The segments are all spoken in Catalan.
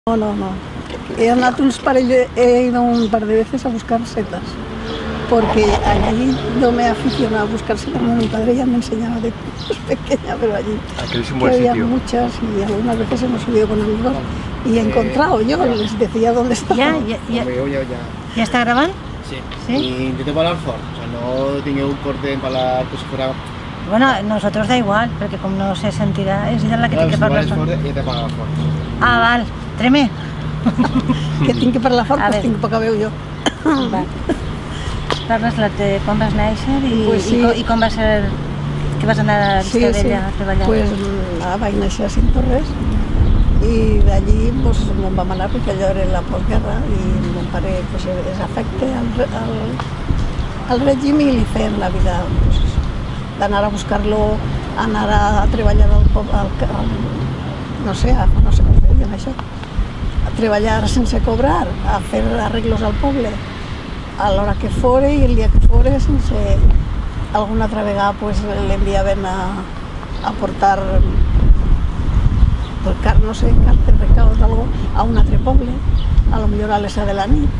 No, no, no. He ido un par de veces a buscar setas, porque allí no me aficionaba a buscar setas. Mi padre ya me enseñaba de pequeña, pero allí había muchas y algunas veces hemos subido con amigos y he encontrado, yo les decía dónde estaba. ¿Ya está grabando? Sí. Y intento parlar fort, o sea, no tingueu un corte en parlar pues si fuera... Bueno, a nosotros da igual, porque como no se sentirà, és ella la que té que parlar fort. I he de parlar fort. Ah, val, treme. Que tinc que parlar fort, doncs tinc poca veu jo. Va. Parles quan vas néixer i com va ser que vas anar a Vistabella a treballar? Pues vaig néixer a Cinctorres i d'allí me'n vam anar perquè allò era la postguerra i mon pare és afecte al règim i li feien la vida d'anar a buscar-lo, anar a treballar no sé com es deien això, a treballar sense cobrar, a fer arreglos al poble, a l'hora que fora i el dia que fora, sense... Alguna altra vegada l'enviaven a portar, no sé, cartes, recaus, algo, a un altre poble, a lo millor a les 7 de la nit,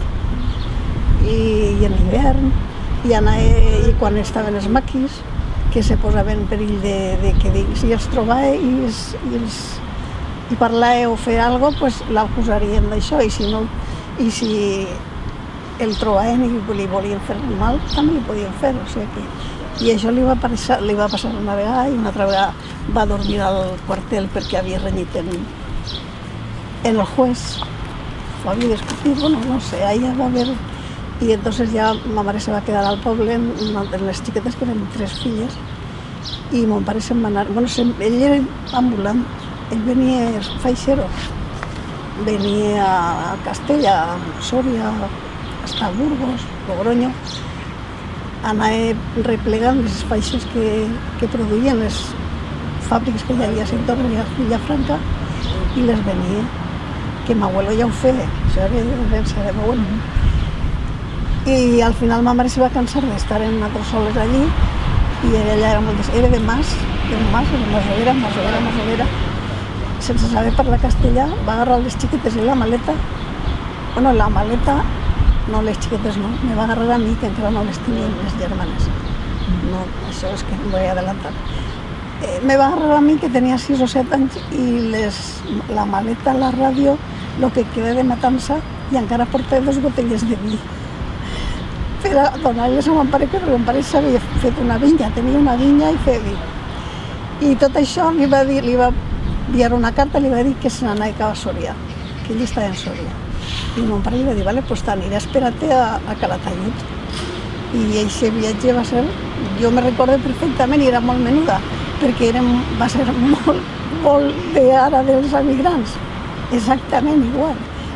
i en hivern, i quan estaven els maquis, que se posaven en perill de que si els trobava i parlava o fer alguna cosa, l'acusarien d'això, i si el trobaven i li volien fer mal, també li podien fer, o sigui que... I això li va passar una vegada i una altra vegada va dormir al quartel perquè havia renyit en el juez, ho havia discutit, bueno, no sé, allà va haver... I entonces ja ma mare se va quedar al poble en les xiquetes, que eren 3 filles, i mon pare se'n va anar... Bueno, ell era ambulant, ell venia faixero, venia a Castella, a Sòria, hasta Burgos, Logroño, anava replegant les faixes que produïen les fàbriques que hi havia a Cinctorres i a Villafranca i les venia, que m'abuelo ja ho feia, això era l'herència de m'abuelo. I al final ma mare se va cansar d'estar en nosaltres soles allí i ella era de Masovera, sense saber parlar castellà, va agarrar les xiquetes i la maleta, bueno, la maleta, no les xiquetes no, me va agarrar a mi, que encara no les tenien les germanes. No, això és que em voy a adelantar. Me va agarrar a mi, que tenia 6 o 7 anys, i la maleta, la ràdio, el que queda de matança, i encara portava 2 botelles de vi. Per a donar-les a mon pare, que mon pare s'havia fet una vinya, tenia una vinya i feia vi. I tot això li va enviar una carta, li va dir que se n'anava cap a Sòria, que ell estava en Sòria. I mon pare li va dir, vale, pues t'aniré a esperar-te a Calatayud. I aquest viatge va ser, jo me recordo perfectament, i era molt menuda, perquè va ser molt d'ara dels emigrants, exactament igual,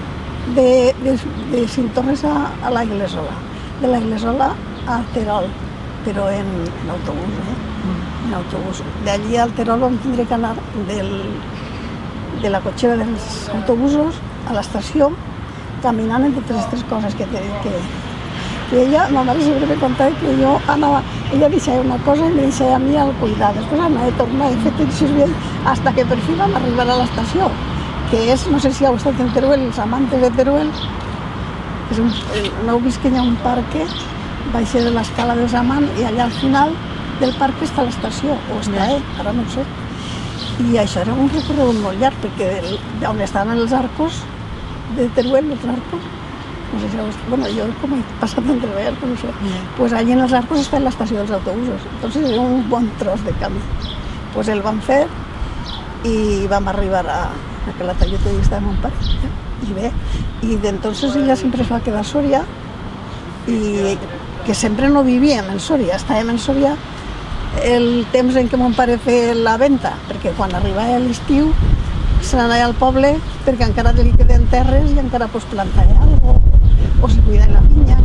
de Cinctorres a la Iglesola, de la Iglesola a Terol, però en autobús, en autobús. D'allí al Terol vam tindre que anar de la cotxera dels autobusos a l'estació, caminant entre tres coses que ella, ma mare sempre me contava que jo anava, ella deixava una cosa i me deixava a mi al cuidar, després anava a tornar i fet així bien, hasta que per fi vam arribar a l'estació, que és, no sé si heu estat en Teruel, els amantes de Teruel, no heu vist que hi ha un parc, baixa de l'escala dels amants i allà al final del parc està l'estació, o està, ara no ho sé. I això era un recorregut molt llarg, perquè on estaven els arcos de Teruel, els arcos, no sé si heu vist, bueno, jo com he passat entre veure, no sé, pues allà en els arcos està l'estació dels autobusos, entonces era un bon tros de camí. Pues el vam fer i vam arribar a Calatayud, i estava mon pare, i bé, i d'entonces ella sempre es va quedar a Sòria, i que sempre no vivíem en Sòria, estàvem en Sòria el temps en què mon pare feia la venda, perquè quan arribava l'estiu se n'anava al poble perquè encara li queden terres i encara pots plantar alguna cosa, o si cuida la vinya,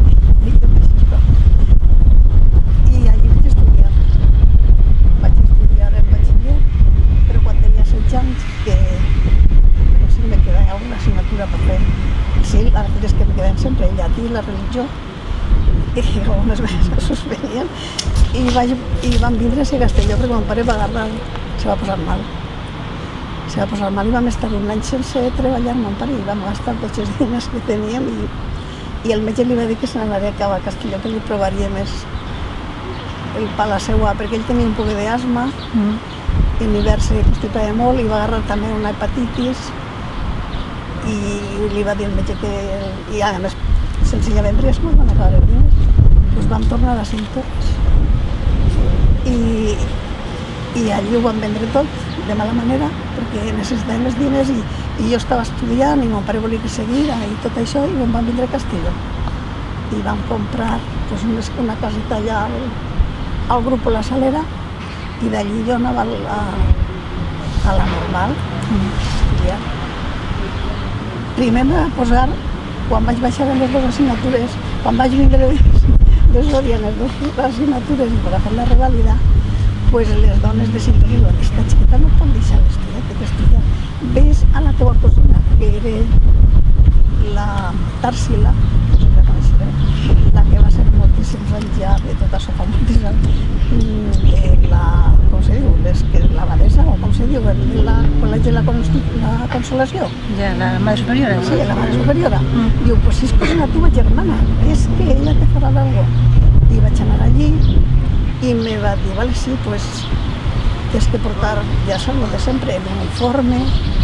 i allí vaig estudiar en batxiller, però quan tenia 16 anys, que no sé, me quedava alguna assignatura per fer. Sí, la veritat és que me quedaven sempre el llatí i la religió, i algunes vegades es venien, i vam vindre a ser Castelló perquè mon pare va agarrar, se va posar mal. se va posar mal i vam estar un any sense treballar a Montpari i vam gastar tots els diners que teníem i el metge li va dir que se n'anaria a Castelló, que li provaria més el pa a la seua, perquè ell tenia un poc d'asma, i en hivern se constipava molt i va agarrar també una hepatitis i li va dir el metge que... I a més, sense ja vendre es van acabar els diners, doncs vam tornar a Ciutadans i allí ho vam vendre tot de mala manera perquè necessitàvem els diners i jo estava estudiant i mon pare volia que seguira i tot això i em van vindre a Castelló i vam comprar una caseta allà al grup La Salera i d'allí jo anava a la Normal a estudiar. Primer em va posar, quan vaig baixar les dues assignatures, quan vaig vindre desodien les dues assignatures i per a fer la revalida, pues les dones de cinturó diuen, esta xiqueta no pot deixar l'estudiar, té que estudiar. Ves a la teva cosina, que era la Tarsila, no sé si la coneixeré, la que va ser moltíssims anys ja, de tot això fa moltíssims anys, com se diu, l'abadesa, o com se diu, el col·legi de la Consolació. Ja, la Madre Superiora. Sí, la Madre Superiora. Diu, pues si és cosina teva germana, és que ella te farà algo. I vaig anar allí i me va dir, vale, sí, pues tienes que portar, ya sabes, lo de siempre, el uniforme,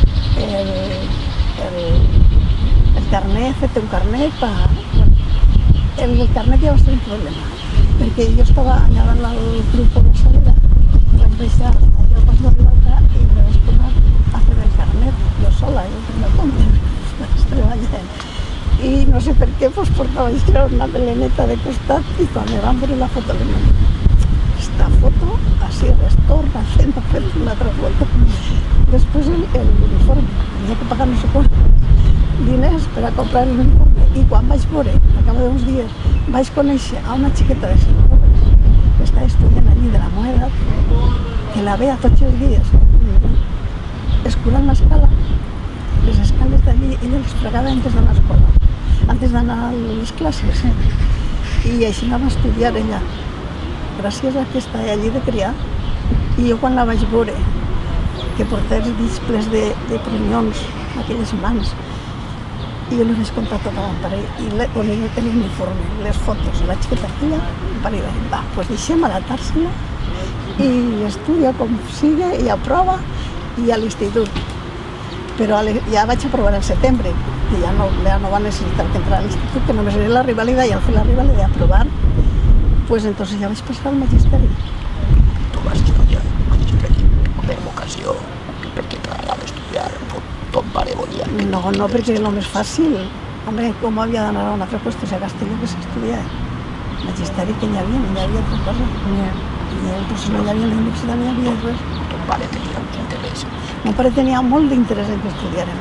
el carnet, fete un carnet para... El carnet ja va ser un problema, perquè jo estava allà al grup de La Salera, vaig deixar allò pas d'arribar i me vaig posar a fer el carnet, jo sola, jo primer compte, vaig treballant. I no sé per què pues, portava això una meleneta de costat i quan me van veure la foto li van dir esta foto así restorna, haciendo una altra volta. Després l'uniforme, havia que pagar no sé quant diners per a comprar l'uniforme i quan vaig veure, al cap d'uns dies, vaig conèixer a una xiqueta de 5 anys que està estudiant allí de la Moeda, que la veia tots els dies escurant l'escala, les escales d'allí, ella les fregava antes d'anar a l'escola, antes d'anar a les classes, i així anava a estudiar ella, gràcies a que està allí de criar. I jo quan la vaig veure, que portava els dits plens de prunyons, aquelles mans, i jo li vaig contar tot a mon pare, i l'uniforme, les fotos, la xiqueta aquella, mon pare va dir, va, doncs deixem a la Tarsila i estudia com sigui i aprova i a l'institut. Però ja vaig aprovar en setembre, que ja no va necessitar que entrar a l'institut, que només era la rivalida i al fer la rivalida i aprovar, pues entonces ja vaig passar al magisteri. Tu vas estudiar al magisteri per vocació, perquè t'agradava estudiar, ton pare volia que... No, perquè és el més fàcil. Home, com havia d'anar a una altra qüestió a Castelló que s'estudia? Magisteri que n'hi havia, no hi havia altra cosa. I pues, no hi havia la universitat, no hi havia res. Ton pare tenia un interès. Mon pare tenia molt d'interès en que estudiarem.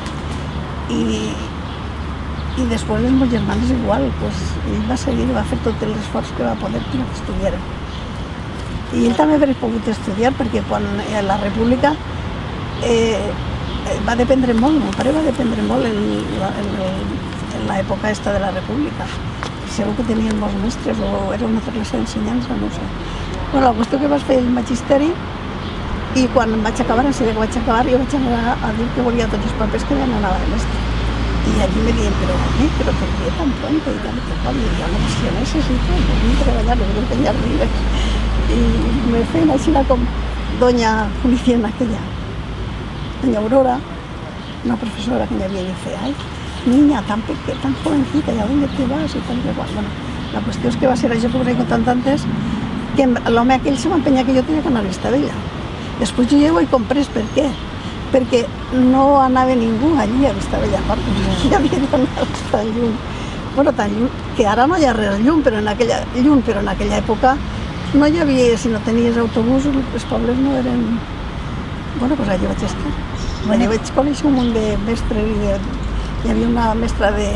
I després els meus germans igual, pues, ell va seguir, va fer tot l'esforç que va poder per que estudiaren. I ell també hauria pogut estudiar perquè quan la República va dependre molt, mon pare va dependre molt en l'època esta de la República. Segur que tenien molts mestres o era una altra classe d'ensenyança, no sé. Bueno, la qüestió que vaig fer el magisteri i quan vaig acabar, en sèrie que vaig acabar, jo vaig anar a dir que volia tots els papers que anaven a mestre. Y allí me dijeron, pero ¿por qué tan pronto? Y tal, y yo no, pues yo necesito, voy a trabajar, voy a empeñar libres. Y me fui a China con doña Feliciana, aquella, doña Aurora, una profesora que me había dicho, ay, niña, tan pequeña, tan jovencita, ¿y a dónde te vas? Y tal, igual. Bueno, la cuestión es que va a ser això que us he contat antes, que l'home aquell se va empenyar que jo tenia que anar a vista d'ella. Després jo llego i comprés, per què? Perquè no anava ningú allí a vista d'ella, hi havia d'anar tan lluny. Bueno, tan lluny, que ara no hi ha res lluny, però en aquella època no hi havia, si no tenies autobús, els pobles no eren... Bueno, doncs allà vaig estar. Allà vaig conèixer un munt de mestres hi havia una mestra de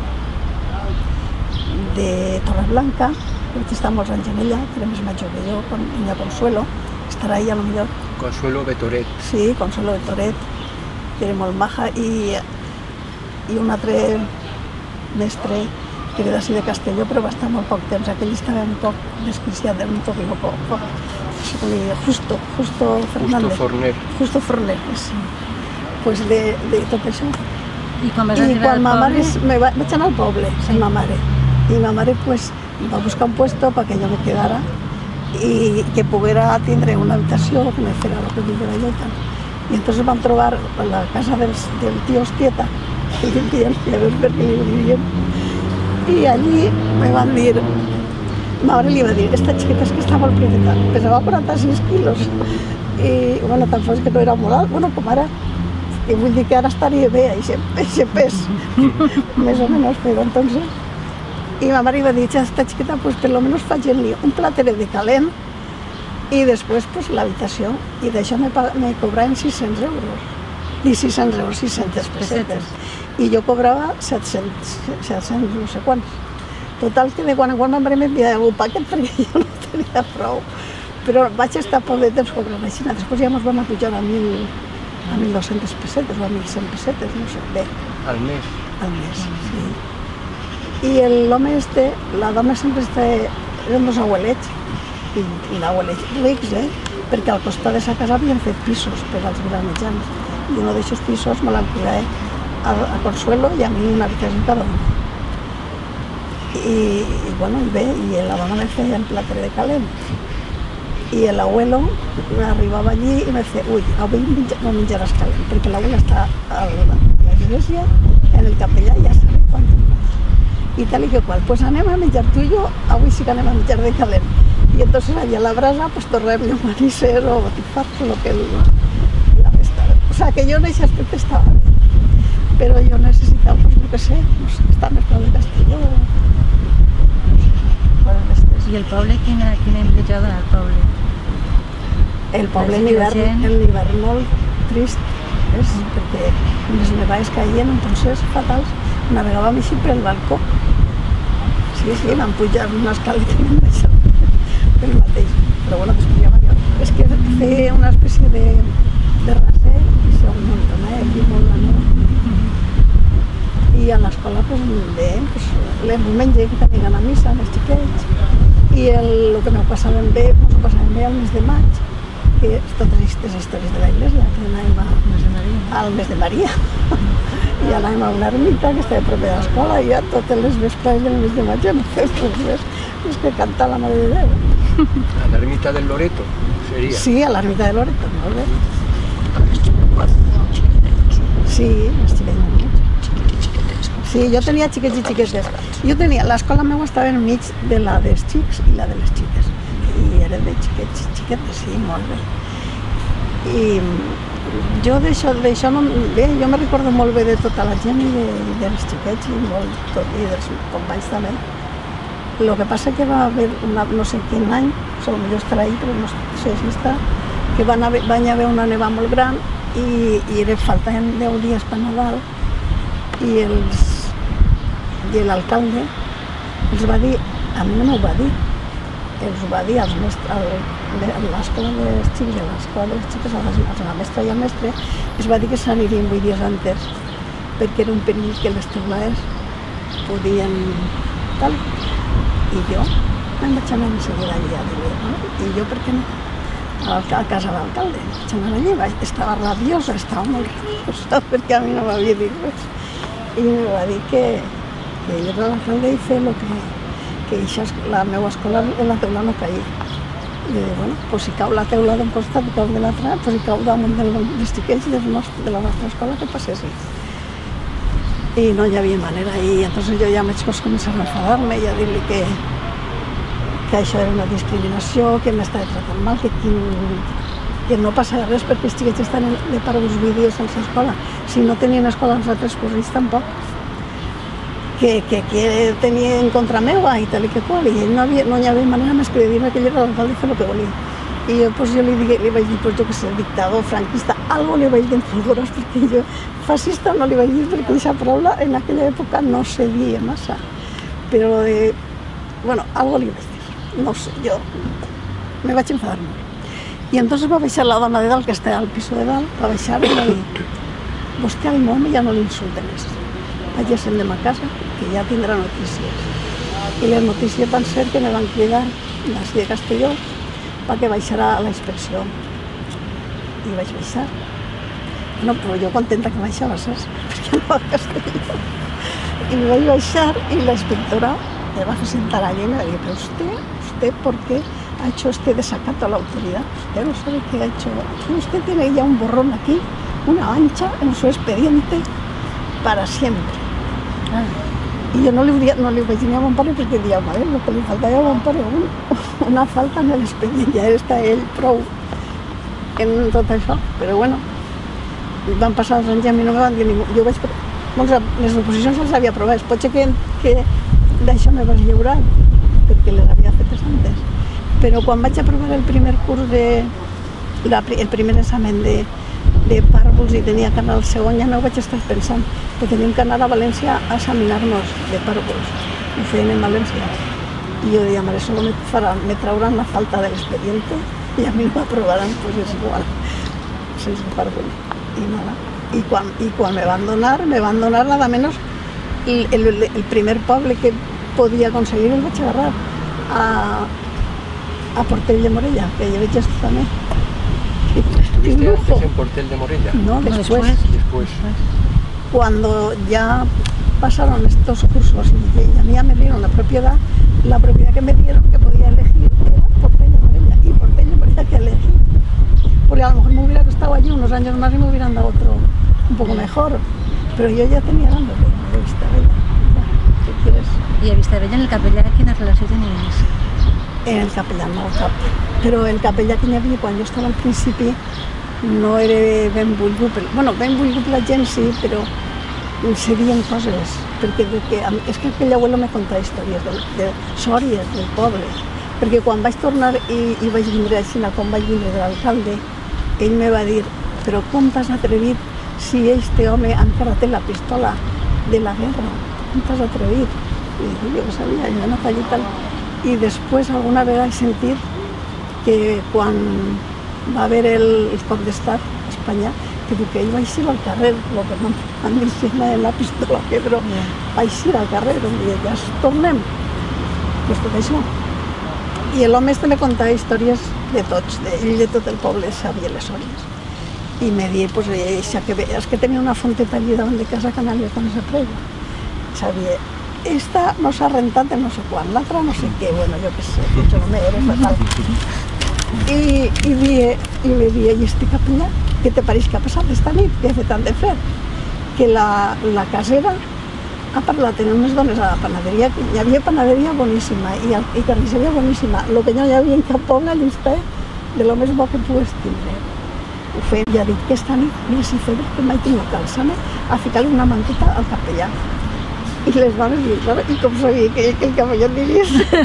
Torreblanca, que vaig estar molts anys en ella, que era més major que jo, doña Consuelo, estarà ella a lo millor. Consuelo Betoret. Sí, Consuelo Betoret, que era molt maja, i un altre mestre que era d'ací de Castelló, però va estar molt poc temps. Aquell estava un poc desquiciat, era un poc loco, Justo Fernández. Justo Forner, sí. Pues de tot això. I quan vas I arribar quan ma al mare poble? vaig anar al poble, amb ma mare. I ma mare pues, va buscar un puesto perquè jo me quedara i que poguera tindre una habitació, que me fera lo que volguera jo i tal. I entonces vam trobar la casa del tío Ostieta, que vivien, i a veure per què li vivien. I allí me van dir, ma mare li va dir, esta xiqueta és que està molt petita, pesava 46 quilos. I, bueno, tan fos que no era moral, bueno, com ara. I vull dir que ara estaria bé, aquest pes, més o menys, però entonces... I ma mare va dir, esta xiqueta, pues per lo menos faig-li un plateret de calent i després pues, l'habitació. I d'això me cobraven 600 euros. I 600 euros, 600 pessetes. I jo cobrava 700 no sé quants. Total, que de quan en quan ma mare m'enviava algun paquet perquè jo no tenia prou. Però vaig estar poc de temps cobrant així. Després ja ens vam pujar a 1.200 pessetes o a 1.100 pessetes, no sé, bé. Al mes? Al mes, sí. I l'home la dona sempre eren dos abuelets, i abuelets rics, perquè al costat de sa casa havien fet pisos per als granejans. I un d'aquests pisos me l'alquilava a Consuelo i a mi una habitació cada un. I bueno, i bé, i la dona me feia el plateret de calent. I l'abuelo arribava allí i me feia, ui, avui no menjaràs calent, perquè l'abuelo està a l'església, en el capellà, ja sabe quan. I tal i que qual, pues anem a menjar tu i jo, avui sí que anem a menjar de calent. I entonces allà a la brasa pues tornem llomanisser o botifars o lo que la festa. O sea, que jo en aquest aspecte estava bé. Però jo necessitava, pues no sé, estar més prop de Castelló. I el poble, quina impressió dona el poble? El poble en hivern molt trist, perquè les nevades caien, entonces fatals, navegàvem així pel balcó. Sí, vam pujar una escaleta i vam baixar pel mateix, però bueno, després ja va. És que feia una espècie de raser i s'ha un muntonet i molt la neu. I a l'escola, pues bé, el diumenge que tenien a missa, els xiquets, i el que m'ho passaven bé, al mes de maig, que totes aquestes històries de l'església, que anàvem al mes de Maria. I anàvem a una ermita que estava proper de l'escola i ja totes les vespres del mes de maig no fem res més, és que cantar la Mare de Déu. A la ermita del Loreto seria? Sí, a l'ermita de Loreto, molt bé. Sí, els xiquets. Sí, jo tenia xiquets i xiquetes. L'escola meva estava enmig de la dels xics i la de les xiques. I era de xiquets i xiquetes, sí, molt bé. I jo d'això no... Bé, jo me recordo molt bé de tota la gent i dels xiquets i dels companys també. El que passa que va haver, no sé quin any, potser estarà ahí, però no sé si està, que van haver una neva molt gran i faltaven 10 dies per Nadal i l'alcalde els va dir, a mi no m'ho va dir, els ho va dir a l'escola dels xics i a l'escola de les xiques, a la mestra i al mestre, es va dir que s'anirien 8 dies antes perquè era un perill que les teulades podien tal. I jo me'n vaig anar de seguida allà a dir, no? I jo per què no? A casa de l'alcalde, vaig anar allà, estava rabiosa, estava molt rabiosa perquè a mi no m'havia dit res. I em va dir que ell era l'alcalde i feia que la meva escola en la teula no caia. I dic, bueno, pues si cau la teula d'un costat i cau de l'altre, pues si cau damunt dels xiquets de la nostra escola, que passessi. I no hi havia manera, i entonces jo ja vaig començar a enfadar-me i a dir-li que això era una discriminació, que m'estava tratant mal, que no passava res perquè els xiquets estan de parvus vídeos sense escola. Si no tenien escola els altres curris tampoc. Que tenia en contra meva i tal i que qual, i no hi havia manera més que de dir-me que ell era l'alcalde i fer el que volia. I jo li vaig dir, jo que sé, dictador, franquista, algo li vaig dir en fulgorós, perquè jo fascista no li vaig dir, perquè aquesta paraula en aquella època no se dia massa. Però, bueno, algo li vaig dir, no sé, jo me vaig enfadar molt. I entonces va baixar la dona de dalt, que estava al piso de dalt, va baixar i va dir, vostè al home ja no l'insulten més. Vagi a casa, que ja tindrà notícies. I les notícies van ser que me van cridar d'ací de Castelló perquè baixarà a la inspecció. I vaig baixar. No, però jo contenta que baixava, saps? Perquè no a Castelló. Y me voy a baixar y la inspectora me va a sentar allí y me dijo, pero usted, ¿por qué ha hecho este desacato a la autoridad? Usted no sabe qué ha hecho. Usted tiene ya un borrón aquí, una mancha en su expediente para siempre. Y yo no le voy a decir a Amparo porque decía, madre, lo que le faltaba a Amparo, una falta en el expediente, ya está él prou en tot això. Però bueno, van passar els anys i a mi no me van dir ningú. Jo vaig... Les oposicions les havia aprovat, pot ser que d'això me vas lliurar, perquè les havia fetes antes. Però quan vaig aprovar el primer curs el primer examen de pàrvuls i tenia que anar al segon, ja no ho vaig estar pensant, que teníem que anar a València a examinar-nos de pàrvuls. Ho feien en València. I jo deia, mare, solo me trauran la falta de l'expediente i a mi m'aprovaran, pues és igual, sense pàrvul. I nada. Y cuando me van a donar nada menos el primer poble que podía conseguir el vaig agarrar a Portell de Morella, que yo veig esto también. ¿Estuviste antes en Portell de Morella? No, después. Cuando ya pasaron estos cursos y a mí ya me dieron la propiedad que me dieron que podía elegir era Portell de Morella, y Portell de Morella que elegí. Porque a lo mejor me hubiera costado allí unos años más y me hubieran dado otro un poco mejor, pero yo ya tenía ganas de Vistabella. ¿Qué quieres? ¿Y a Vistabella en el capellà quina relació tenies? En el capellà no, però el capellà que hi havia quan jo estava al principi no era ben volgut. Bueno, ben volgut la gent sí, però se diuen coses, perquè és que aquell abuelo me contava històries de sòries del poble, perquè quan vaig tornar i vaig vindre a Xina, quan vaig vindre de l'alcalde, ell me va dir, però com t'has atrevit si este home encara té la pistola de la guerra? Com t'has atrevit? I dic, jo que sabia, jo no faig tal. I després alguna vegada he sentit que quan va haver el cop d'estat a Espanya, que diu que ell va eixir al carrer, el que m'han dit en la pistola, però va eixir al carrer, i ja tornem. Pues tot això. I l'home este me contava històries de tots, ell de tot el poble sabia les històries. I me di, pues, és que tenia una fonteta allí davant de casa que anava con esa prego. Sabia, esta no s'ha rentat de no sé quan, l'altra no sé què, bueno, jo què sé, potser no m'era fatal. I me dia, i este capellà, què te pareix que ha passat esta nit? Què ha fet tant de fred? Que la casera ha parlat amb unes dones a la panaderia, que hi havia panaderia boníssima i carnisseria boníssima, el que no hi havia en cap poble llista de lo més bo que pugues tindre. Ho feien, ja dic que esta nit, mira si feia que mai tinc que alçar-me a ficar-li una mantita al capellà. I les dones diuen, i com sabia que el capellà diries?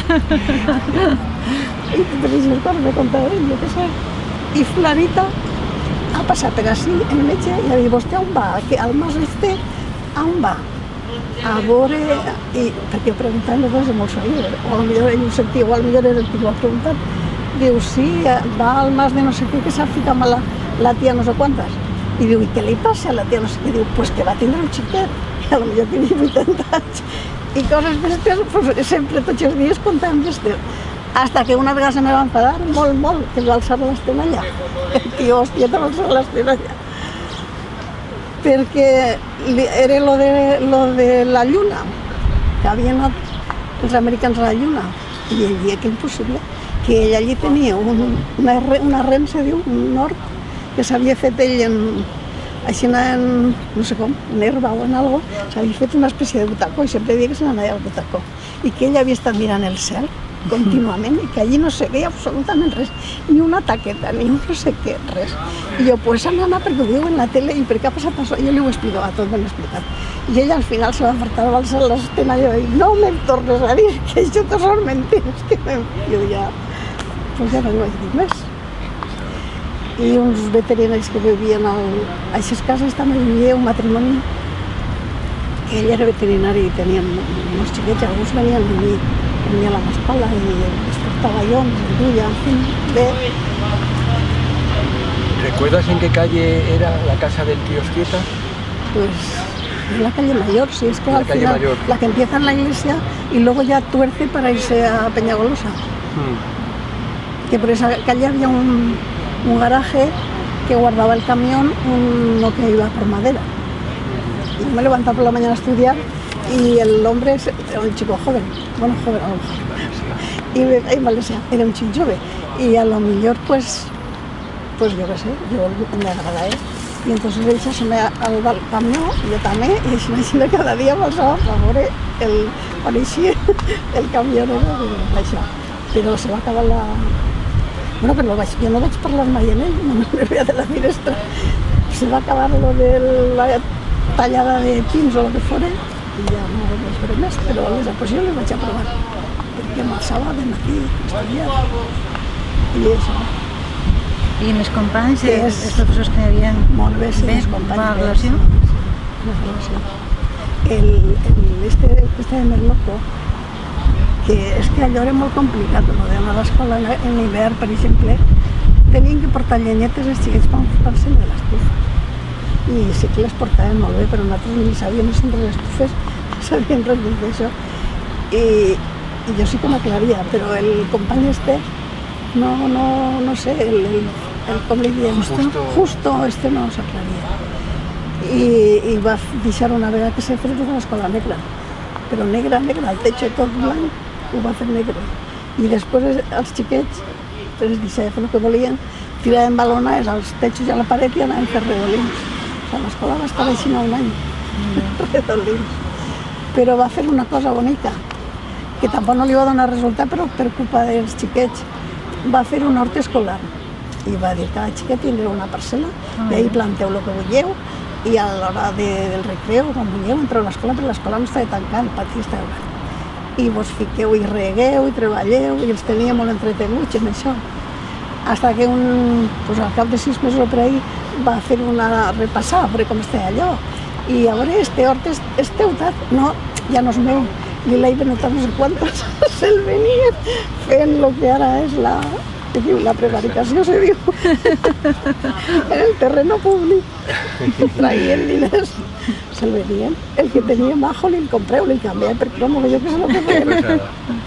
I totes aquestes coses me contaven, jo què sé. I Flanita ha passat per així, el metge, i ha dit, vostè on va? Al mas este, on va? A veure, perquè ho preguntaven les coses molt serioses, o potser ell ho sentia, o potser era el que ho ha preguntat. Diu, sí, va al mas de no sé què, que s'ha ficat amb la tia no sé quantes. I diu, i què li passa a la tia no sé què? Diu, pues que va tindre un xiquet, que potser tenia 80 anys. I coses bèsties, pues, sempre tots els dies comptaven bèsties. Hasta que una vegada se me va enfadar molt, que es va alçar l'estenalla. Tio, hòstia, te va alçar l'estenalla. Perquè era lo de la lluna, que havien anat els americans a la lluna. I ell dia que impossible, que ell allí tenia una ren, se diu, un hort, que s'havia fet ell així en, no sé com, en herba o en algo, s'havia fet una espècie de butacó i sempre deia que se n'anava al butacó. I que ell havia estat mirant el cel contínuament i que allí no sé què, absolutament res, ni una taqueta, ni un no sé què, res. I jo, pues han anat perquè ho diu en la tele i per què ha passat això? Jo li ho explico, a tot ben explicat. I ell al final se va apartar, va alçar l'estenalla i va dir, no me tornes a dir que això tot són mentides. Jo ja, pues ja no vaig dir més. I uns veterinaris que vivien a aquestes cases també vivia un matrimoni. Ell era veterinari i tenia uns xiquets, alguns venien a mi, venía a la espalda y despertaba yo, me endulla, en fin, ve. ¿Recuerdas en qué calle era la casa del tío Esquieta? Pues en la calle Mayor, sí, es que la al calle final, Mayor. La que empieza en la iglesia y luego ya tuerce para irse a Peñagolosa. que por esa calle había un garaje que guardaba el camión, uno que iba por madera. Y yo me levantaba por la mañana a estudiar y el hombre era un chico joven, bueno, joven a lo mejor, y Valencia era un chico joven, y a lo mejor pues yo qué sé, yo me agradé. Y entonces él se asomé al camión, yo también, y així cada dia passava a veure pareixia el camionero d'això. Però se va acabar la... Bueno, però jo no vaig parlar mai amb ell, no me veia de la finestra. Se va acabar lo de la tallada de pins o el que fora, i ja no vaig veure més, però les aposicions les vaig aprovar, perquè marxava de matí a estudiar. I això. I més companys, els professors que hi havia? Molt bé, sí, més companys. Bona relació? Una relació. Este més loco, que és que allò era molt complicat, no d'anar a l'escola en hivern, per exemple, tenien que portar llenyetes els xiquets per fer-se de l'estufa. I sí que les portaven molt bé, però nosaltres ni sabíem sempre les estufes, no sabíem res d'això. I jo sí que m'aclaria, però el company este, no sé, com li diem, justo este no s'aclaria. I va deixar una vegada que se fes una escola negra, però negra, el techo tot blanc, ho va fer negre. I després els xiquets, els deixava fer el que volien, tiraven balonades als techos i a la paret i anaven a fer redolins. L'escola va estar així un any, redolins. Però va fer una cosa bonica, que tampoc no li va donar resultat, però per culpa dels xiquets. Va fer un hort escolar i va dir que cada xiquet tindrà una parcel·la i ahí planteu el que vulgueu i a l'hora del recreu, quan vulgueu, entreu a l'escola, perquè l'escola no estava tancada, el pati estava obert. I vos fiqueu i regueu i treballeu i els tenia molt entretenuts amb això. Hasta que al cap de 6 mesos o per ahí va fer una repassada, per com estava allò. I a veure, este hort és teu, no, ja no és meu. I l'he venut no sé quantos se'l venien fent el que ara és la prevaricació, se diu, en el terreno públic, traient diners, se'l venien. El que tenia majo li'l compreu, li'l canviava per cromo, jo què sé el que feien.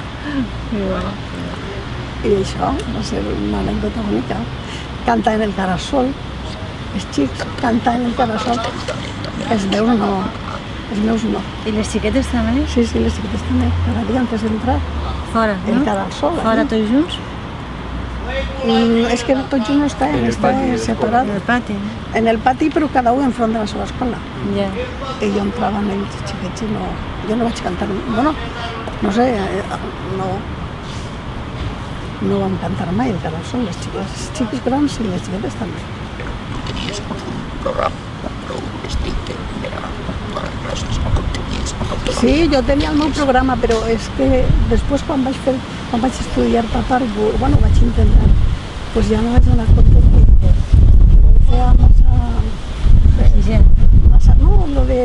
I això va ser una anècdota bonica. Canta en el Carasol, els xics canta en el Carasol, els meus no. Els meus no. I les xiquetes també? Sí, les xiquetes també, cada dia antes d'entrar. Fora, no? En cada sol. Fora tots junts? És que tots junts no estaven, estaven separats. En el pati? En el pati, però cada un enfront de la seva escola. Ja. I jo entrava amb ells xiquets i jo no vaig cantar, bueno, no sé, no vam cantar mai el Carasol, les xiques grans i les xiquetes també. Tenies un programa prou vestit que era les classes a contenients autonòmics. Sí, jo tenia el meu programa, però és que després quan vaig estudiar per part, bueno, ho vaig intentar, doncs ja no vaig donar compte que feia massa, no, lo de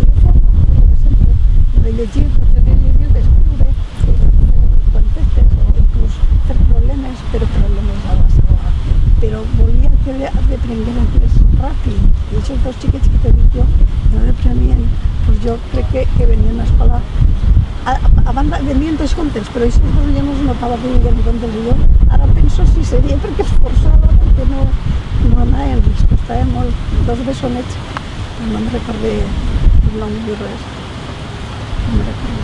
llegir, d'escriure, contestes o inclús fer problemes, però volia que aprengueren més ràpid. I aquests dos xiquets que t'he dit jo, no l'aprenien, doncs jo crec que venien a l'escola, abans venien tots contents, però això ja no es notava que venien contents. I jo ara penso si seria perquè es forçava, perquè no anaven, els costava molt, dos bessonets, no em recordo el nom ni res, no em recordo.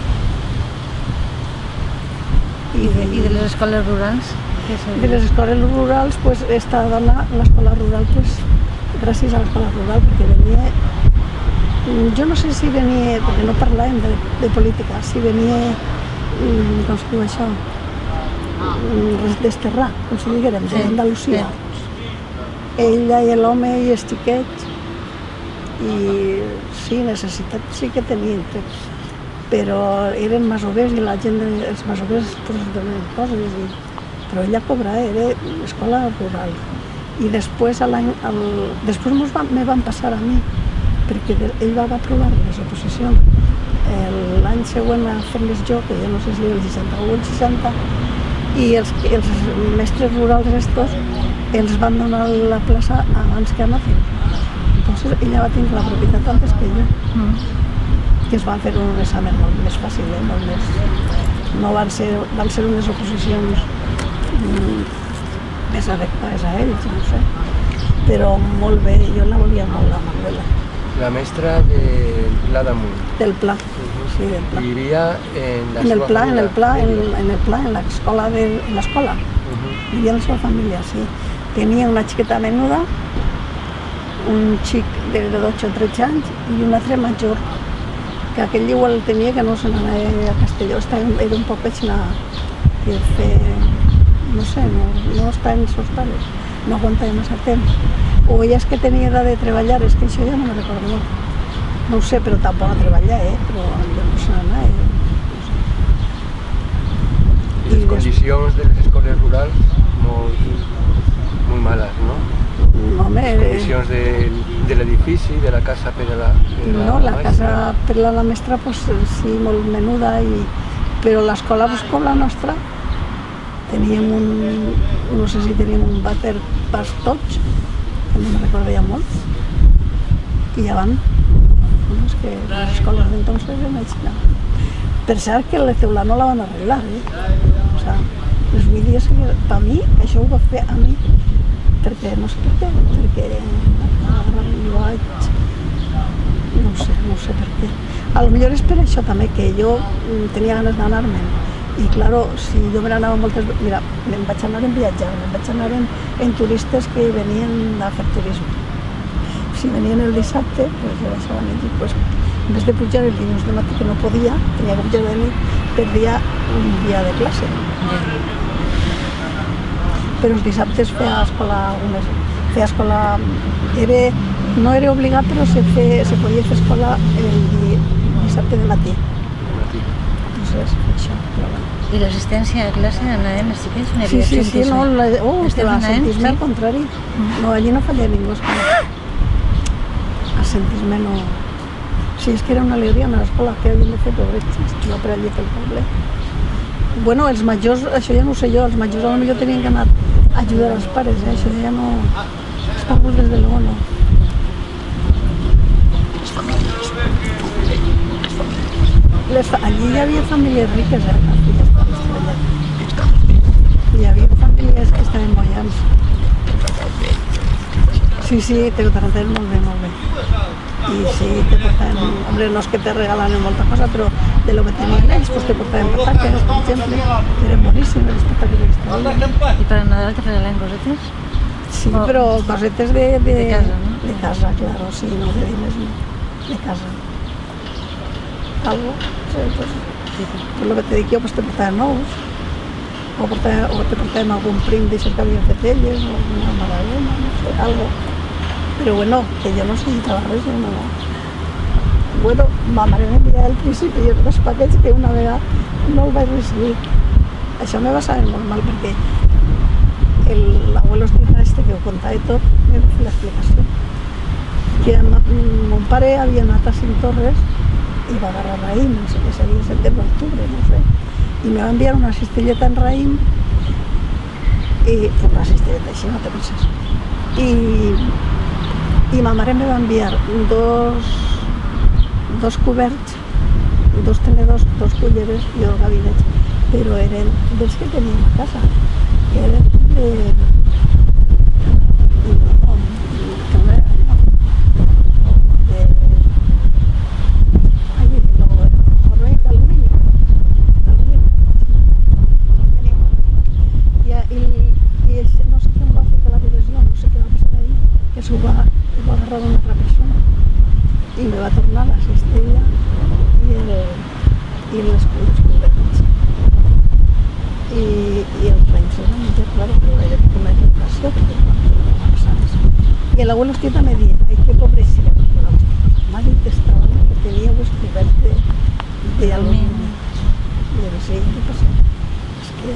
I de les escoles rurals? De les escoles rurals, pues, esta dona, l'escola rural, pues, gràcies a l'escola rural, perquè venia, jo no sé si venia, perquè no parlàvem de política, si venia, com es diu això, desterrar, com si diguérem, d'Andalusia. Ella i l'home i els xiquets, i sí, necessitat sí que tenien, però eren masovers i la gent dels masovers donaven coses, però ella cobrava, era escola rural. I després me van passar a mi, perquè ell va aprovar les oposicions. L'any següent a fer-les jo, que ja no sé si era el 61 o el 60, i els mestres rurals estos els van donar la plaça abans que a Nafil. Entonces ella va tenir la propietat antes que jo, que es van fer un examen molt més fàcil, molt més... No van ser unes oposicions més adequades a ells, no sé. Però molt bé, jo la volia molt, la Manuela. La mestra del Pla d'Amunt. Del Pla, sí, del Pla. Vivia en la En el seva Pla, família. en l'escola, vivia en la seva família, sí. Tenia una xiqueta menuda, un xic de 12 o 13 anys i un altre major, que aquell igual el tenia que no se n'anava a Castelló, era un poc peixna que no sé, no està en els seus pares, no aguantava massa temps. O ella és que tenia edat de treballar, és que això ja no me recordo molt. No ho sé, però tampoc a treballar, però jo no sé anar. I les condicions de les escoles rurals molt males, no? Home, Les condicions de l'edifici, de la casa per a la no, la casa per a la mestra, pues, sí, molt menuda, però l'escola, pues, com la nostra, teníem no sé si teníem un vàter pas tots, que no me recordo ja molt, i ja van. És que les escoles d'entonces eren així. Per cert que la teula no la van arreglar, O sea, les vull dir que per mi això ho va fer a mi, perquè no sé per què, perquè jo vaig... No sé per què. A lo millor és per això també, que jo tenia ganes d'anar-me'n. I, claro, si jo me n'anava moltes... Mira, me'n vaig anar en viatjar, me'n vaig anar en turistes que venien a fer turisme. Si venien el dissabte, pues jo deixava nit i, pues, en vez de pujar el dilluns de matí, que no podia, tenia que pujar de nit, perdia un dia de classe. Però els dissabtes feia escola, no era obligat, però se podia fer escola el dissabte de matí. Entonces, això, però bueno. I l'assistència a classe anaven els xiquets? Sí, no, sentisme al contrari. No, allí no falla ningú, a sentisme no... Sí, és que era una alegria anar a l'escola, que havien de fer pobretges, no per allí pel poble. Bueno, els majors, això ja no ho sé jo, els majors potser tenien que anar a ajudar als pares, això ja no... Els pares, des de luego, no. Allí hi havia famílies riques, les filles de l'estrella. Hi havia famílies que estaven bollants. Sí, te ho tractaven molt bé. I sí, te portaven... Hombre, no és que te regalaven molta cosa, però de lo que tenien ells, pues te portaven pataques, per exemple. Eren boníssimes les pataques d'Estrella. I per Nadal te regalen cosetes? Sí, però cosetes de casa, no? De casa, claro, sí, no de diners, no. De casa. Algo, pues lo que te dic jo, pues te portaven nous, o te portaven algun prim d'això que havien fet elles, o alguna magdalena, no sé, algo. Però bueno, que jo no necessitava res, no. Bueno, ma mare m'enviava al principi dos paquets que una vegada no el vaig recibir. Això me va saber molt mal, perquè l'abuelo este que ho contava tot, me va fer l'explicació. Que mon pare havia anat a Cintorres i va agarrar raïm, no sé què seria, setembre, octubre, no sé. I me va enviar una cistelleta en raïm, i una cistelleta així, no te penses. I ma mare me va enviar dos coberts, dos tenedors, dos culleres i dos gabinets, però eren dels que teníem a casa, que eren i me va tornar la cistella i les cobertes. I els renys eren menjar, claro, però era com una educació, perquè no va passar res. I l'abuelo tieta me deia, ai, que pobrecilla, m'ha dit estava que tenia un cobert d'alumini. I jo sí, què passa? És que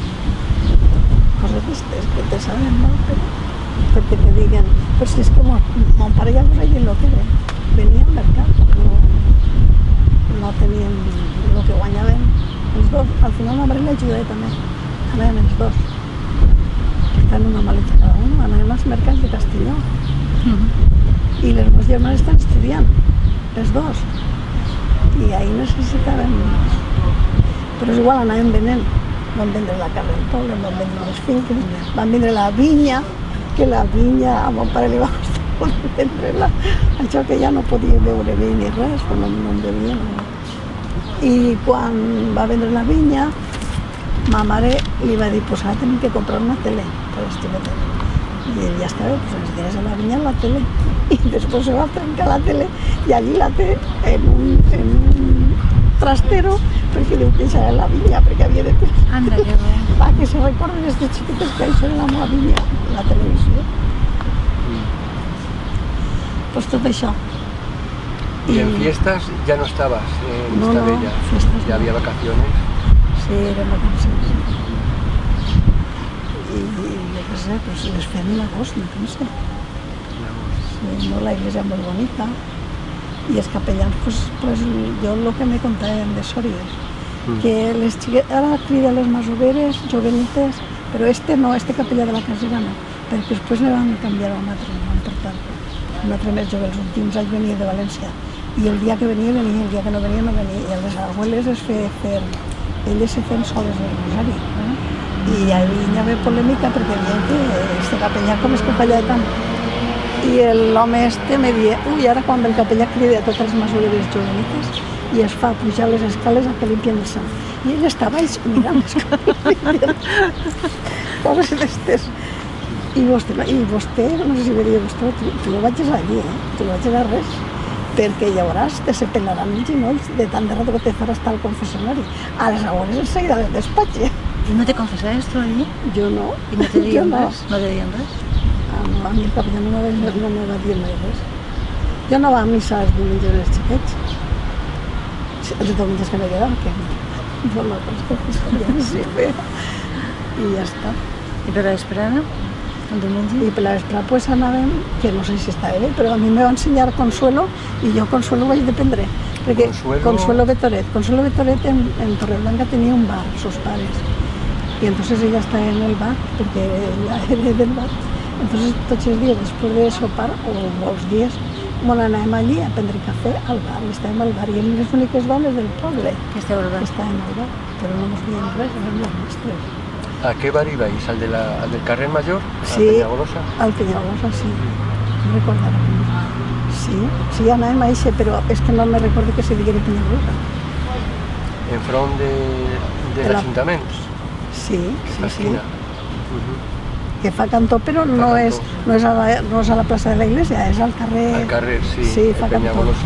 coses que te saben mal, però perquè te diguen, però si és que mon pare ja us ha dit el que era. Venia al mercat, no teníem el que guanyaven els dos. Al final ma mare l'ajudava també, anaven els dos. Estan una maleta cada un, anaven als mercats de Castelló. I les meves germanes estan estudiant, les dos. I ahir necessitaven... Però és igual, anaven venent. van vendre la carn del poble, van vendre les finques, van vendre la vinya, que la vinya a mon pare li va costar molt vendre-la, això que ja no podia beure vi ni res, però no en bevia. No. I quan va vendre la vinya, ma mare li va dir, pues ara tenim que comprar una tele per les xiquetes. I ell ja estava, pues els diners a la vinya en la tele. I després se va trencar la tele i allí la té en un trastero perquè diu que això era la vinya, perquè havia de tenir. Anda, que bo. Va, que se recorden aquestes xiquetes que això era la meva vinya, la televisió. Pues tot això. Y en fiestas ya no estabas en No, Estabella, fiestas ya no. había vacaciones. Sí, eren vacances. I jo què sé, pues les fem a l'agost, no penso. Sí, no, la iglesia molt bonita. I els capellans, pues jo el que me contaven de Sòries, que les xiquetes, ara crida les masoveres, jovenites, però este capellà de la casera no, perquè després ne van canviar a un altre, no van portar un altre més jove. Els últims anys venia de València, i el dia que venia, venia, el dia que no venia, no venia. I a les abueles es feia fer, elles se feien soles el rosari. I hi havia polèmica perquè deien que este capellà com és capellà de tant. I l'home este me deia, ui, ara quan el capellà crida a totes les masoveres jovenites i es fa pujar les escales a que limpien el sang. I ell estava allà mirant les escales, coses d'estes. I vostè, no sé si me diu vostè, tu no vagis allí, tu no vagis a res, perquè llavors te se pelaran els genolls de tant de rato que te faràs estar al confessionari. A les abueles enseguida del despatx. ¿Y no te confesabas tú allí? Jo no. ¿Y no te Jo digan no. res? ¿No te digan res? No, a mi el capellà no me va dir mai res. Jo no va a missa els diumenges dels xiquets. Els diumenges que me quedaven, que no la cosa, sí, i ja està. ¿Y per la vesprada? El diumenge? I per la vesprada pues anàvem, que no sé si estava bé, però a mi me va ensenyar Consuelo i jo Consuelo vaig dependre. Perquè Consuelo Betoret en Torreblanca tenia un bar, sus pares. Y entonces ella estaba en el bar, porque ella era del bar. Entonces tots els dies després de sopar, o molts dies, bon, anàvem allí a prendre cafè al bar, i estàvem al bar, i eren les úniques dones del poble Que esteu al bar. que estàvem al bar, però no ens diem res, eren les nostres. ¿A qué bar ibais? ¿Al del Carrer Mayor? Sí. ¿A Peñagolosa? Al Peñagolosa, sí. No recordo ara com. Sí, anàvem a eixe, però és que no me recordo que se diguera Peñagolosa. En front de De la- l'Ajuntament? Sí, sí, sí. Esquina. Que fa cantó, però no cantó. és a la plaça de la iglesia, és al carrer... Al carrer, sí, Sí, de fa cantó. Peñagolosa.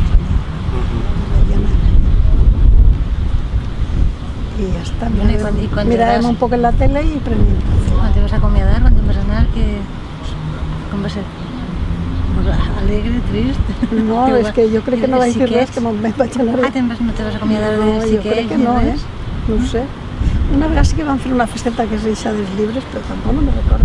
I ja està. Bueno, i quan Miràvem vas- un poc en la tele i preníem cafè. Quan te vas acomiadar, quan te vas anar, com va ser? Alegre, trist? No, Que és va- que jo crec que no els vaig dir res, xiquets? que me'n vaig anar... No te vas acomiadar No, dels jo xiquets crec que ni no, res? No ho sé. Una vegada sí que van fer una festeta que és eixa dels llibres, però tampoc no me recordo.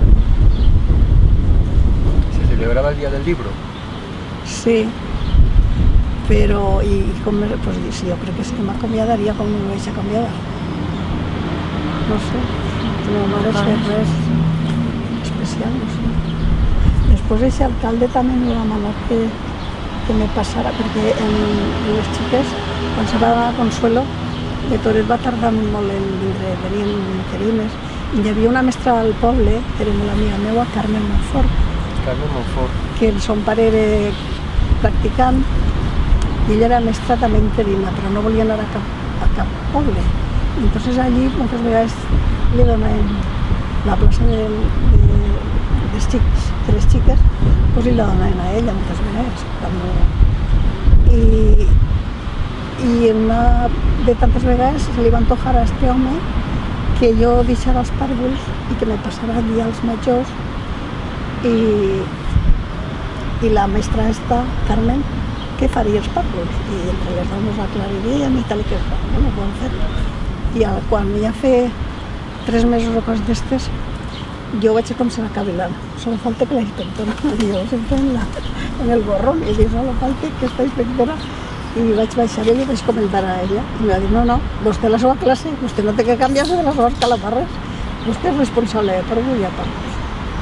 ¿Se celebraba el Día del Libro? Sí, però i com, pues, sí, jo crec que sí que m'acomiadaria com me vaig acomiadar. No sé, no vaig fer res especial, no sé. Després aquest alcalde també me va demanar que me passara, perquè en les xiques, quan se va a Consuelo, de Toret va tardar molt en vindre, venien interines, i hi havia una mestra al poble, que era molt amiga meva, Carmen Montfort, Carmen Monfort. que el son pare era practicant i ella era mestra també interina, però no volia anar a cap poble. I entonces allí moltes vegades li donaven la plaça de les xiques, pues li la donaven a ella moltes vegades. I una de tantes vegades se li va antojar a este home que jo deixara els pàrvuls i que me passara allí als majors i la mestra esta, Carmen, que faria els pàrvuls i entre les dones aclaririen i tal i que bueno, ho van fer. I quan ja fer 3 mesos o coses d'estes, jo vaig començar a cavilar. Solo falta que la inspectora, jo sempre en el borrón, i dic, solo falta que esta inspectora. I vaig baixar i li vaig comentar a ella. I em va dir, no, vostè la seva classe, vostè no té que canviar-se de les seves calamarres. Vostè és responsable de pàrvuls i a pàrvuls.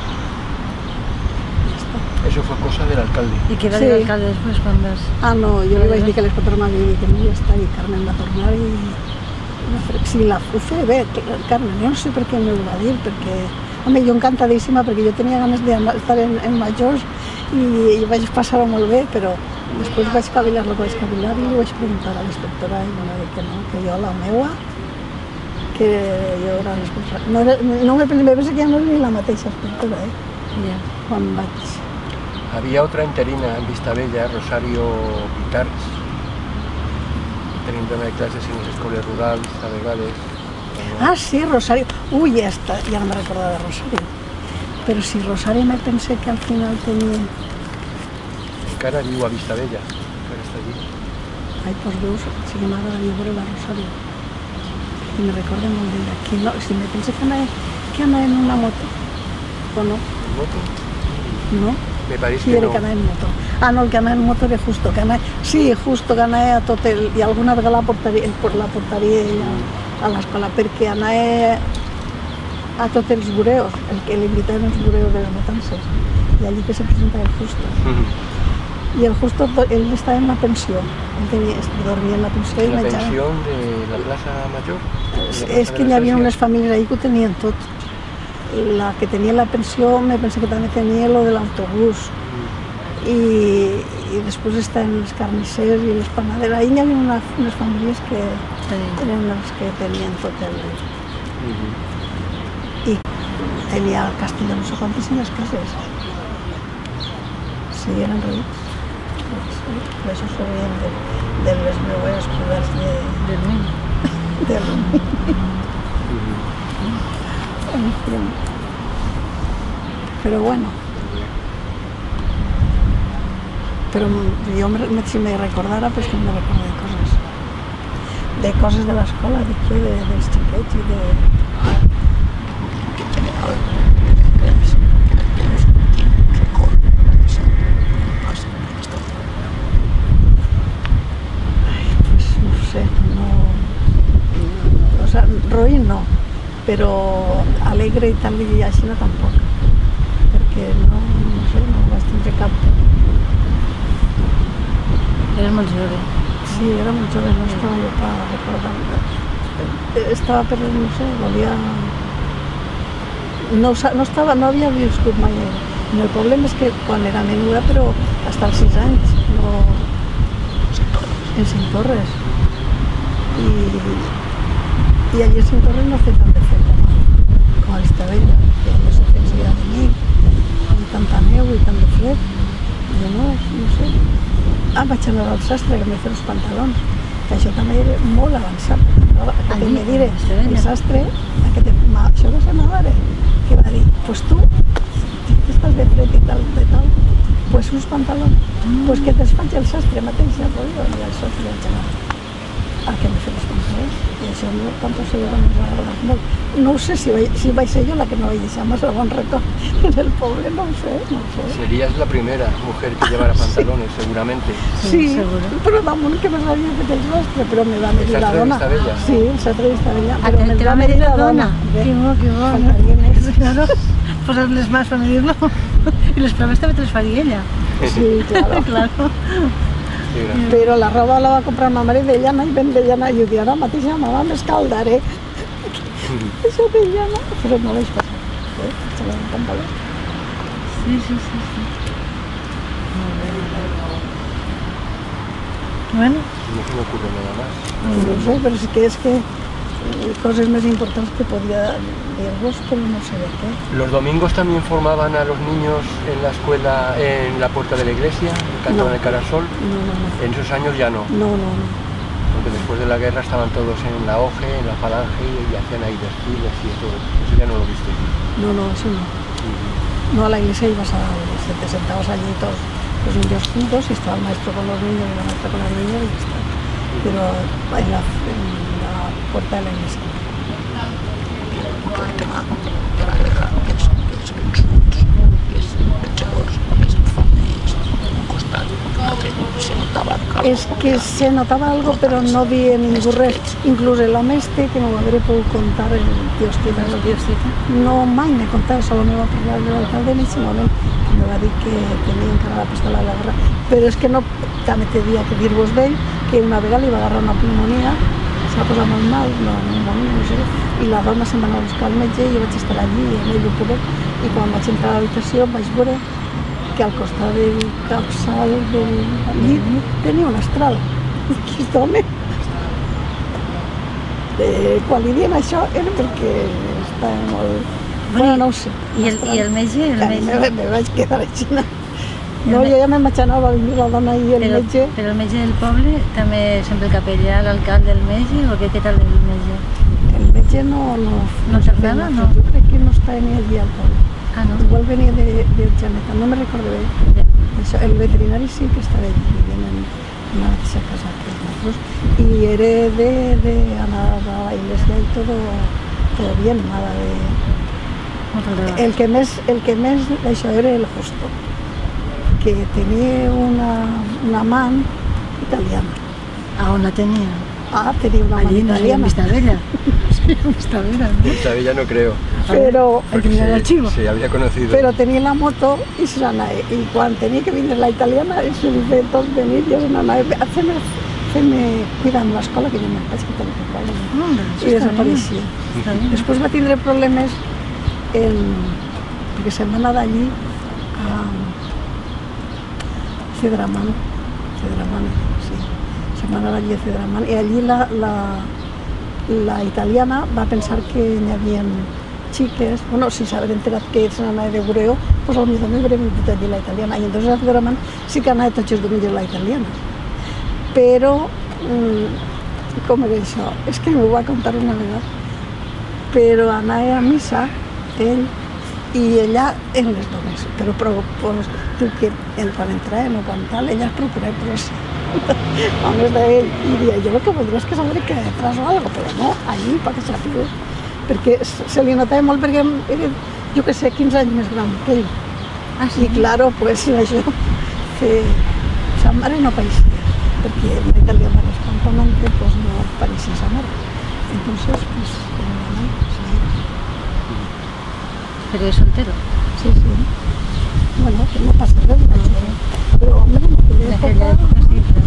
Eso fue cosa del alcalde. ¿Y qué va Sí. dir l'alcalde després quan vas...? No, jo li vaig dir que les 4 m'havia dit que no, i ja està, i Carmen va tornar i Si la ho fer bé, Carmen, jo no sé per què m'ho va dir, perquè, home, jo encantadíssima, perquè jo tenia ganes d'estar en majors i vaig passar-ho molt bé, però després vaig cavilar el que vaig cavilar i li vaig preguntar a l'inspectora i em va dir que no, que jo la meua, que jo era responsable. No me penso que ja no era ni la mateixa inspectora, quan vaig. Había otra interina en Vistabella, Rosario Pitarch, teniendo clases en les escoles rurals, a vegades. Ah, sí, Rosario. Ui, ja no me recordava de Rosario. Però si Rosario me pensé que al final tenia... Encara viu a Vistabella, encara està allí. Ai, pues Déu, sí que m'agradaria veure la Rosario. I me recorda molt d'ella. No, si me pensé que anava en una moto. ¿O no? ¿En moto? No? Me parece sí, que era no. que anava en moto. Ah, no, el que anava en moto era Justo, que anava... Sí, Justo, que anava a tot el... I alguna vegada la portaria ella a l'escola, perquè anava a tots els bureos, el que l'invitaven els bureos de les matances, i allí que se presentava el Justo. I el Justo, ell estava en la pensió, dormia en la pensió i ¿En la menjava. pensión de la Plaza Mayor? És que hi havia unes famílies ahí que ho tenien tot. La que tenia la pensió, me penso que també tenia lo de l'autobús. I després estaven els carnissers i les panaderes. Ahí hi havia unes famílies que eren les que tenien tot el... I tenia el castell de no sé quantíssimes cases. Sí, eren rics. Per això se veien de les meues coberts del mi. Però bueno. Però jo si me recordara, pues que me recordo de coses. De coses de l'escola, d'aquí, dels xiquets i de... Que en general crees que tienes rencor más en esta zona. Ai, pues no sé, no... O sea, roí no, però alegre i tal, i així no tampoc. Perquè no sé, no vaig tindre cap... Eres molt jove. Sí, era molt jove, no estava jo per recordar. Estava per, no sé, volia... No havia viscut mai. El problema és que quan era menuda, però hasta els 6 anys, no... En Cinctorres. I allí a Cinctorres no feia tant de fred com a Vistabella, que més ofensiva de nit, i tanta neu i tant de fred. Jo no sé. Ah, vaig anar al sastre que m'he fet els pantalons, que això també era molt avançat. Que me diré, el sastre, això va ser Navarre, que va dir, pues tu, si estàs de fred i tal, pues uns pantalons, pues que te'ls faig el sastre mateix, ja podeu, i el sastre vaig anar a que m'he fet els pantalons, i això tampoc se m'ha agradat molt. No sé si vaig ser jo la que no vaig deixar massa bon record en el poble, no ho sé. Serías la primera mujer que llevara pantalones, seguramente. Sí, però damunt que me l'havia fet el sastre, però me va medir la dona. ¿El sastre de Vistabella? Sí, el sastre de Vistabella, Ah, però me va medir la dona. Qué bo. Faltaria més. Claro, posar les mans per medir-lo. I les proves també te les faria ella. Sí, claro. Claro. Sí, gracias. Però la roba la va comprar ma mare de llana i ben de llana, i jo dic, ara mateix mamà m'escaldaré. Això de llana, però no vaig passar. Se la pantaló. Sí. Bueno. No se me ocurre nada más. No sé, però sí que és que coses més importants que podria dir-vos, però no sé de què. ¿Los domingos también formaban a los niños en la escuela, en la puerta de la iglesia, cantaban No. el Carasol? No. En esos años ya no, No. porque después de la guerra estaban todos en la OGE, en la Falange y hacían ahí desfiles y todo. Eso ya no lo viste. No, eso no. No, a la iglesia ibas te sentabas allí todos los niños juntos y estaba el maestro con los niños y la maestra con los niños y ya está. Pero en la puerta de la iglesia. Mucho el tema de la guerra, que es insults, que es vencedors, que es infantes, costat, que se notava que... És que se notava algo, però no havia ningú res. Inclús l'home este, que no ho hauré pogut contar, el Diostita. No, mai me contava, solo me va parlar de l'alcalde en aquest moment, que me va dir que tenia encara la pistola de la guerra. Però és que no, també te dia que dir-vos d'ell, que una vegada li va agarrar una pulmonia, s'ha posat molt mal, no sé, i la dona se'n va anar a buscar el metge i jo vaig estar allí, amb ell ho poder, i quan vaig entrar a l'habitació vaig veure que al costat del capçal del llit tenia un astral. I aquest home, quan li diuen això era perquè estava molt... Bueno, no ho sé. I el metge? Me vaig quedar així. No, jo ja me'n vaig anar, va venir la dona i el metge. Però el metge del poble també sempre el capellà, l'alcalde del metge, o què tal el metge? El metge no tornava, no? Jo crec que no estava ni allí al poble. Ah, no? Igual venia de Janeta, no me recordo bé. Això, el veterinari sí que estava allí, vivint en una mateixa casa que nosaltres. Y era de anar a la iglesia y todo bien, nada de... El que més això era el Justo, que tenia una amant italiana. Ah, on la tenia? Ah, tenia una amant italiana. En Vistabella. Sí, en Vistabella, ¿no? Vistabella no creo. Pero, sí, había conocido. Pero tenía la moto y se anava. Y cuando tenía que venir la italiana, se li feia tot venir i se n'anava a fer-me cuidar amb l'escola, que jo me'n vaig que tenia que i desapareixia. Després va tindre problemes perquè se'n va anar d'allí a Cedraman, sí. Se'n va anar d'allí a Cedraman i allí la italiana va pensar que hi havia xiques, bueno, sin saber enterat que se n'anava de Bureo, pues al millor m'hauria vingut allí la italiana. I entonces a Cedraman sí que anava tots els diumenges la italiana. Però, com era això? És que m'ho va contar una vegada. Però anava a missa, ell, i ella en les dones. Però tu que quan entraven o quan tal, ella es procurava per això. Homes d'ell, i deia, jo el que voldria és que saber que tras o algo, però no, allí, perquè sàpigues. Perquè se li notava molt perquè era, jo que sé, 15 anys més gran que ell. Ah, sí? I claro, pues això, que sa mare no pareixia, perquè en italiana espontáneamente pues no pareixia sa mare. Entonces, pues, sí. Pero es soltero. Sí. Bueno, que no pasa nada, pero hombre, no quería época... Sí, claro.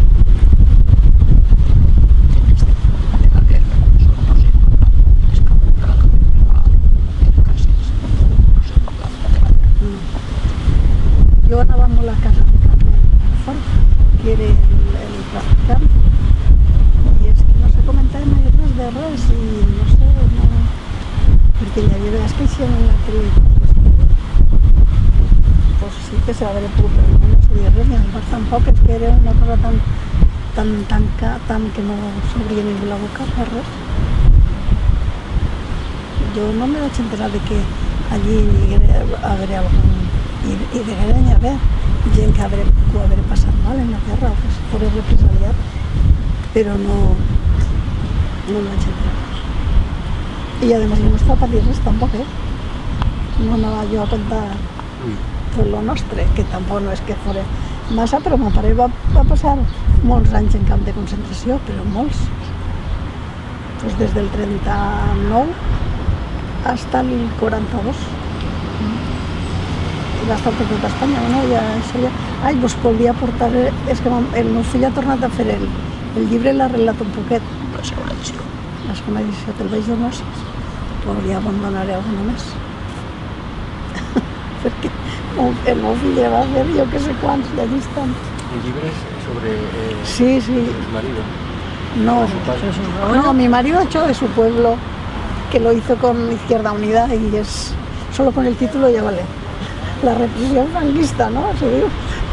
Yo anava molt a casa de Carmen Fort, que era el traficant, i és que no se comentava mai res i no sé, perquè hi havia vegades que eixien en la tele, pues sí que se va haver pogut, però no se deia res, ni al bar tampoc, és que era una cosa tan que no s'obria ningú la boca per res. Jo no me vaig enterar de que allí hi haguera algun... I degueren haver gent que ho haver passat mal en la guerra o que es fos represaliat, però no vaig entrar. I a més no estava per dir res tampoc, No anava jo a contar tot lo nostre, que tampoc no és que fos massa, però mon pare va passar molts anys en camp de concentració, però molts. Pues des del 39 fins al 42. Va estar per tota Espanya, no? Ai, vos volia portar... És que el meu fill ha tornat a fer el llibre, l'ha arreglat un poquet. La segona edició. La segona edició, te'l vaig donar, volia abandonar-hi alguna més. Perquè el meu fill ja va fer jo que sé quants, i allí estan. ¿El libro es sobre Sí. el marido? No, mi marido ha hecho de su pueblo, que lo hizo con Izquierda Unida y es... Solo con el título ya vale. La represión franquista, ¿no? Se diu.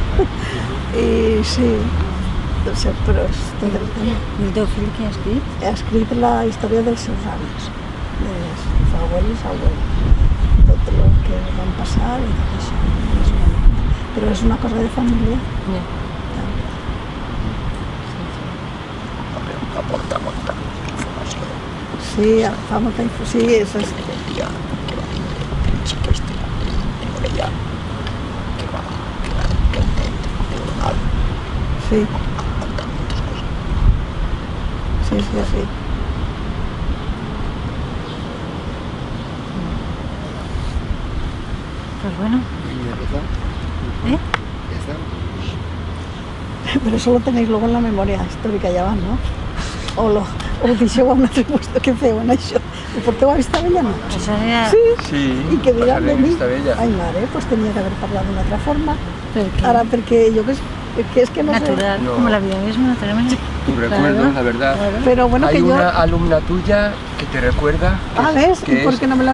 I sí, però és tot el tema. I el teu fill què ha escrit? Ha escrit la història dels seus avis, dels abuelos, tot el que van passar i tot això. Però és una cosa de família. Que aporta molta informació. Sí, fa molta informació. Sí, és... El dia el xic este, en Morella, que va quedar tribunal. Sí. Contan moltes coses. Sí. Pues bueno. ¿Y ya está? ¿Eh? ¿Ya está? Pero eso lo tenéis luego en la memoria histórica, ya van, ¿no? o deixeu a un altre lloc que feuen això. Ho porteu a Vista Bella, no? Això era... Sí, I que diran de passarem mi, Vista Bella. ai mare, pues tenia que haver parlat d'una altra forma. Per què? Ara, perquè jo que és que no sé. Natural, No. como la vida misma, naturalmente. Tus recuerdos, la verdad. Pero bueno, Hay que yo... una alumna tuya que te recuerda Ah, ¿ves? que ¿Y por qué no me la